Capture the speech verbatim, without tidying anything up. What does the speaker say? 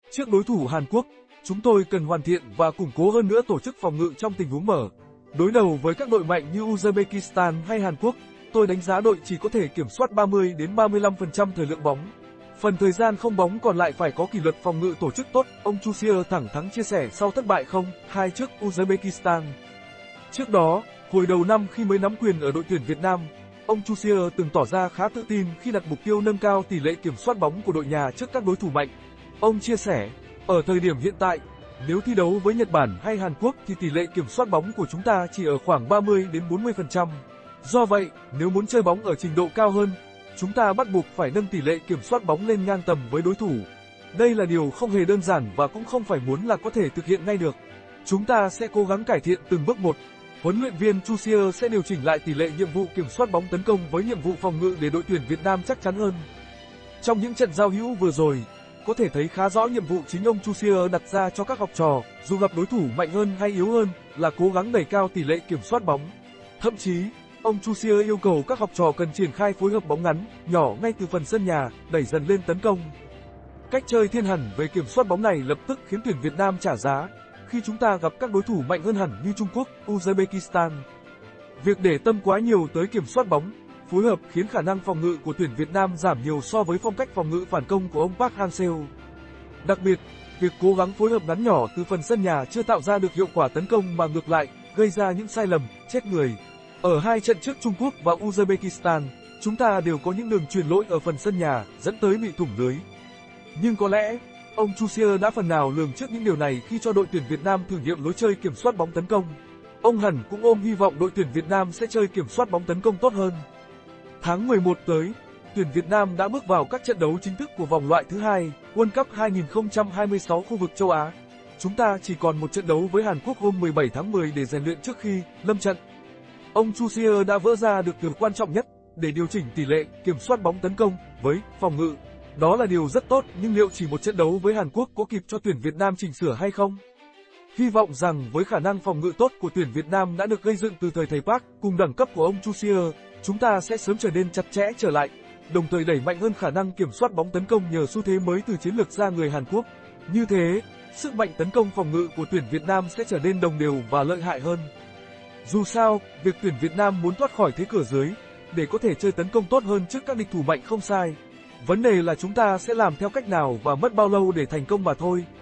Trước đối thủ Hàn Quốc, chúng tôi cần hoàn thiện và củng cố hơn nữa tổ chức phòng ngự trong tình huống mở. Đối đầu với các đội mạnh như Uzbekistan hay Hàn Quốc, tôi đánh giá đội chỉ có thể kiểm soát ba mươi đến ba mươi lăm phần trăm thời lượng bóng. Phần thời gian không bóng còn lại phải có kỷ luật phòng ngự tổ chức tốt, ông Chusier thẳng thắn chia sẻ sau thất bại không hai trước Uzbekistan. Trước đó, hồi đầu năm khi mới nắm quyền ở đội tuyển Việt Nam, ông Chusier từng tỏ ra khá tự tin khi đặt mục tiêu nâng cao tỷ lệ kiểm soát bóng của đội nhà trước các đối thủ mạnh. Ông chia sẻ, ở thời điểm hiện tại, nếu thi đấu với Nhật Bản hay Hàn Quốc thì tỷ lệ kiểm soát bóng của chúng ta chỉ ở khoảng ba mươi đến bốn mươi phần trăm. Do vậy, nếu muốn chơi bóng ở trình độ cao hơn, chúng ta bắt buộc phải nâng tỷ lệ kiểm soát bóng lên ngang tầm với đối thủ. Đây là điều không hề đơn giản và cũng không phải muốn là có thể thực hiện ngay được. Chúng ta sẽ cố gắng cải thiện từng bước một. Huấn luyện viên Chusier sẽ điều chỉnh lại tỷ lệ nhiệm vụ kiểm soát bóng tấn công với nhiệm vụ phòng ngự để đội tuyển Việt Nam chắc chắn hơn. Trong những trận giao hữu vừa rồi, có thể thấy khá rõ nhiệm vụ chính ông Chusier đặt ra cho các học trò, dù gặp đối thủ mạnh hơn hay yếu hơn, là cố gắng đẩy cao tỷ lệ kiểm soát bóng. Thậm chí, ông Chusier yêu cầu các học trò cần triển khai phối hợp bóng ngắn, nhỏ ngay từ phần sân nhà, đẩy dần lên tấn công. Cách chơi thiên hẳn về kiểm soát bóng này lập tức khiến tuyển Việt Nam trả giá, khi chúng ta gặp các đối thủ mạnh hơn hẳn như Trung Quốc, Uzbekistan. Việc để tâm quá nhiều tới kiểm soát bóng, phối hợp khiến khả năng phòng ngự của tuyển Việt Nam giảm nhiều so với phong cách phòng ngự phản công của ông Park Hang-seo. Đặc biệt, việc cố gắng phối hợp ngắn nhỏ từ phần sân nhà chưa tạo ra được hiệu quả tấn công mà ngược lại, gây ra những sai lầm, chết người. Ở hai trận trước Trung Quốc và Uzbekistan, chúng ta đều có những đường chuyền lỗi ở phần sân nhà, dẫn tới bị thủng lưới. Nhưng có lẽ, ông Chusier đã phần nào lường trước những điều này khi cho đội tuyển Việt Nam thử nghiệm lối chơi kiểm soát bóng tấn công. Ông hẳn cũng ôm hy vọng đội tuyển Việt Nam sẽ chơi kiểm soát bóng tấn công tốt hơn. Tháng mười một tới, tuyển Việt Nam đã bước vào các trận đấu chính thức của vòng loại thứ hai, World Cup hai không hai sáu khu vực châu Á. Chúng ta chỉ còn một trận đấu với Hàn Quốc hôm mười bảy tháng mười để rèn luyện trước khi lâm trận. Ông Chusier đã vỡ ra được điều quan trọng nhất để điều chỉnh tỷ lệ kiểm soát bóng tấn công với phòng ngự. Đó là điều rất tốt, nhưng liệu chỉ một trận đấu với Hàn Quốc có kịp cho tuyển Việt Nam chỉnh sửa hay không? Hy vọng rằng với khả năng phòng ngự tốt của tuyển Việt Nam đã được gây dựng từ thời thầy Park cùng đẳng cấp của ông Chusier, chúng ta sẽ sớm trở nên chặt chẽ trở lại, đồng thời đẩy mạnh hơn khả năng kiểm soát bóng tấn công nhờ xu thế mới từ chiến lược ra người Hàn Quốc. Như thế, sức mạnh tấn công phòng ngự của tuyển Việt Nam sẽ trở nên đồng đều và lợi hại hơn. Dù sao, việc tuyển Việt Nam muốn thoát khỏi thế cửa dưới, để có thể chơi tấn công tốt hơn trước các địch thủ mạnh không sai. Vấn đề là chúng ta sẽ làm theo cách nào và mất bao lâu để thành công mà thôi.